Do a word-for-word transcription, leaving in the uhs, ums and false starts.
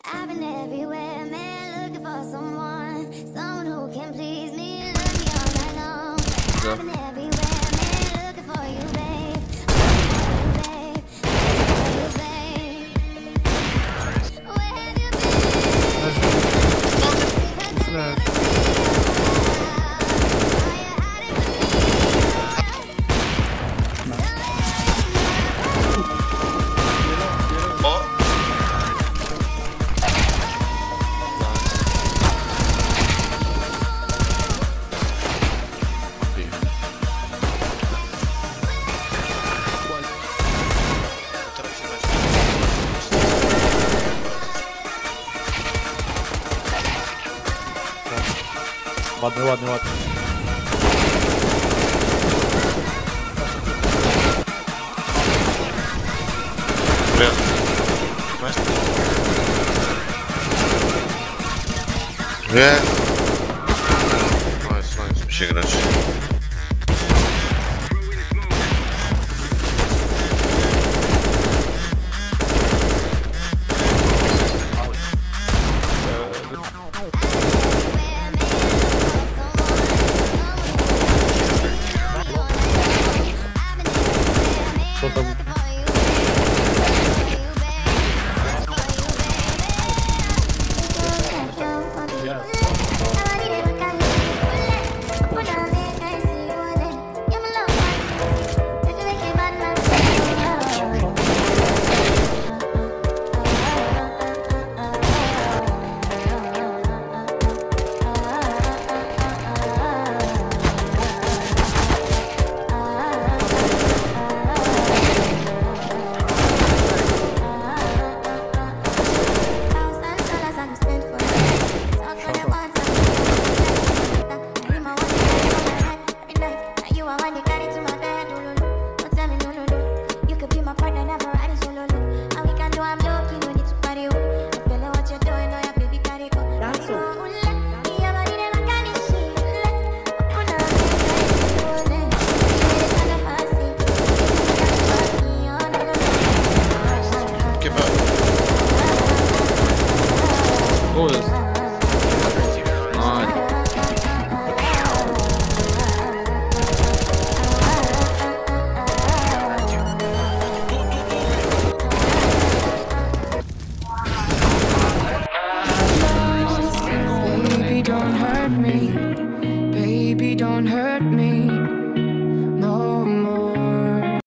I've been everywhere, man, looking for someone, someone who can please me, love me all night long. I've been everywhere, man, looking for you, babe. Looking for you, babe. Looking for you, babe. Where have you been? Ładny, ładny, ładny. Nie. No jest, no jest, musi grać.